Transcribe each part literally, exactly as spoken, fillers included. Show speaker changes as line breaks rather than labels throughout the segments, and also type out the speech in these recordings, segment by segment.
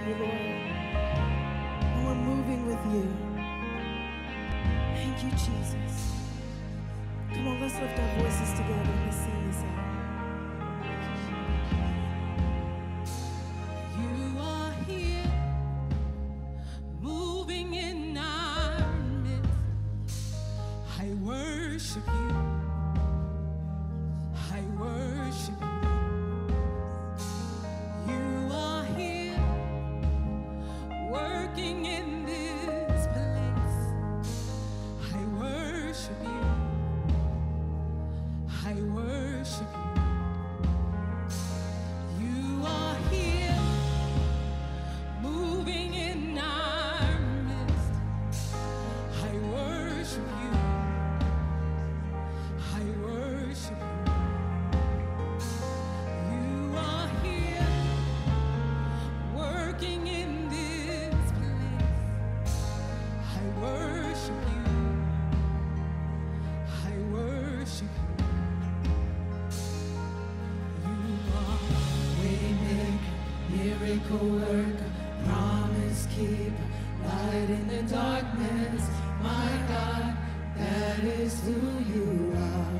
you, Lord. And we're moving with you. Thank you, Jesus. Come on, let's lift our voices together and let's sing this out.
You are here, moving in our midst. I worship you. I worship you. You are here, working in this place. I worship you. I worship you. You are here, moving in our midst. I worship you. I worship you. You are here, working in this place. I worship you. I worship you.
Miracle worker, promise keeper, light in the darkness. My God, that is who you are.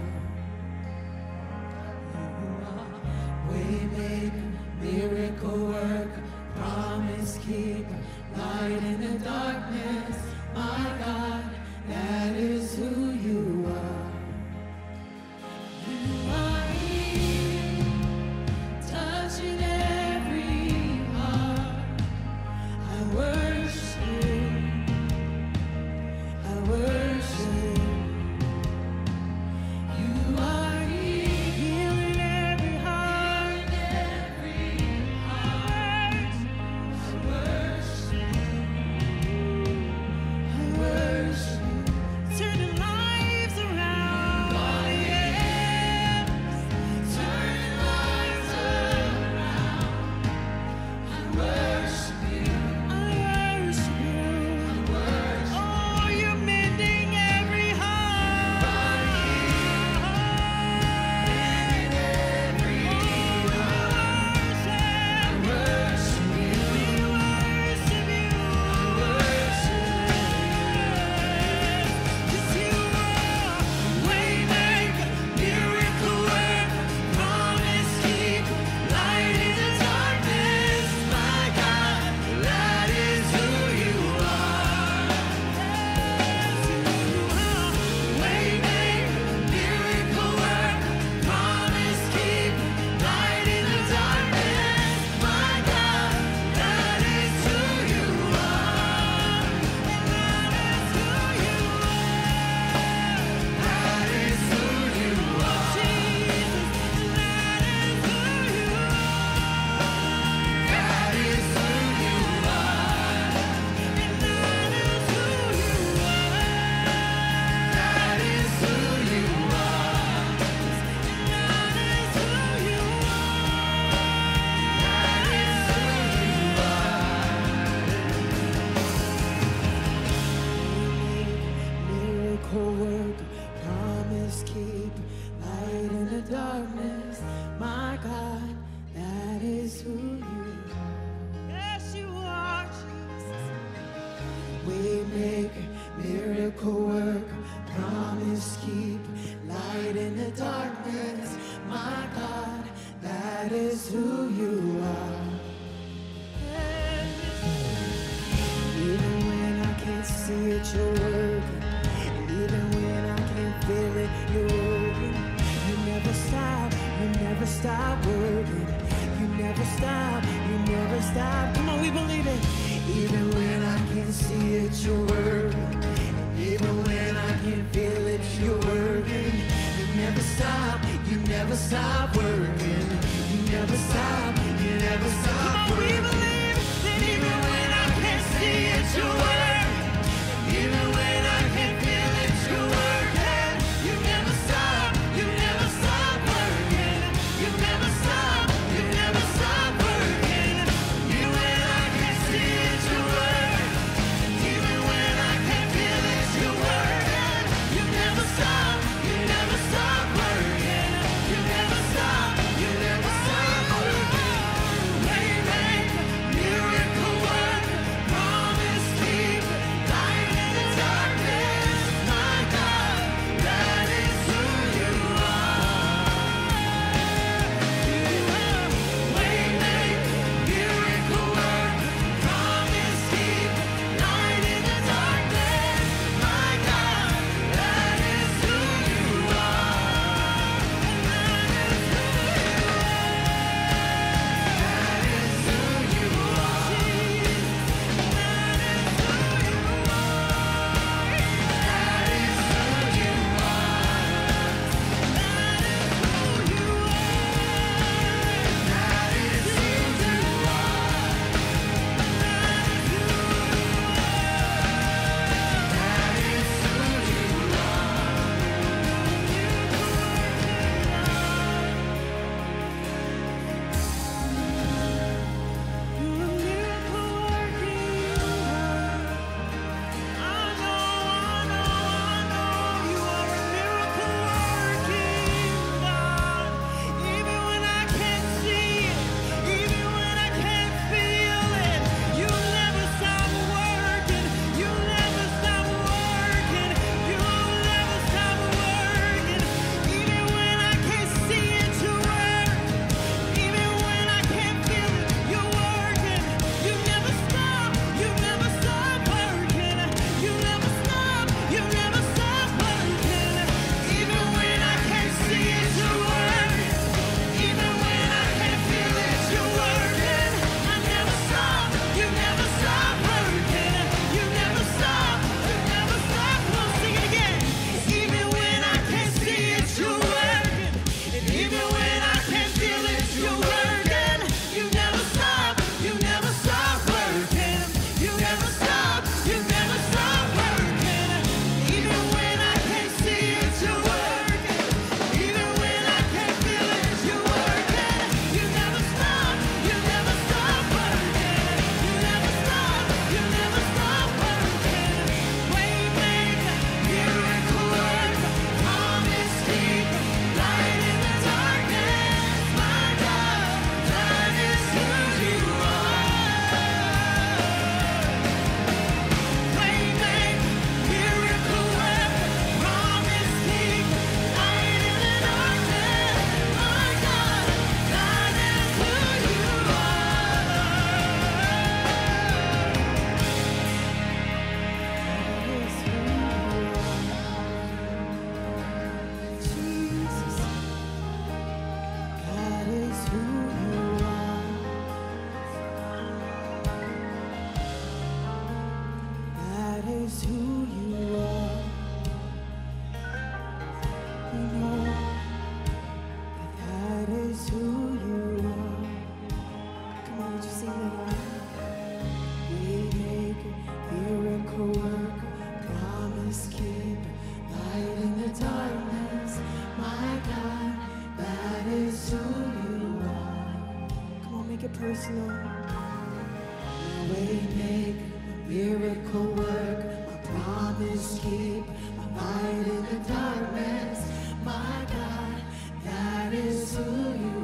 You are waymaker, miracle worker, promise keeper, light in the darkness. My God, that is who you are. You are here, touching every heart. I worship you. I worship you. You are here, healing every heart. Every heart. I worship you. I worship you. Turning lives around. Oh, yes. Turning lives around. I worship you. I worship you. I worship you. Oh, you're mending every heart. Mending every heart. I worship you. We worship you. I worship you. 'Cause you are waymaker, miracle worker, promise keeper, light in the darkness. My God, that is who you are. You are waymaker, miracle worker, promise keeper, light in the darkness. My God, that is who you are. That is who you are. That is who you are. Jesus, that is who you are. That is who you are. And that is who you are. That is who you are. And that is who you are. That is who you are.
Miracle worker, promise keeper, light in the darkness. My God, that is who you are. Yes, you are, Jesus. Waymaker, miracle worker, promise keeper, light in the darkness. My God, that is who you are. Even when I can't see it, you're working. And even when I can't feel it, you're working. You never stop, you never stop working. You never stop, you never stop. Come on, we believe it. Even when I can't see it, you're working. And even when I can't feel it, you're working. You never stop, you never stop working. You never stop, you never stop working. Come on, we believe that even when I can't see it, you're working. Even when I can't feel it, you're working. You never stop, you never stop working. You never stop, you never stop working. Even when I can't see it, you're working. Even when I can't feel it, you're working. You never stop, you never stop working. You never stop, you never stop working. Waymaker, is who you are. We know that that is who you are. Come on, would you sing that out? Waymaker, miracle worker, promise keeper, light in the darkness. My God, that is who you are. Come on, make it personal. Waymaker, miracle worker, my promise keeper, my light in the darkness. My God, that is who you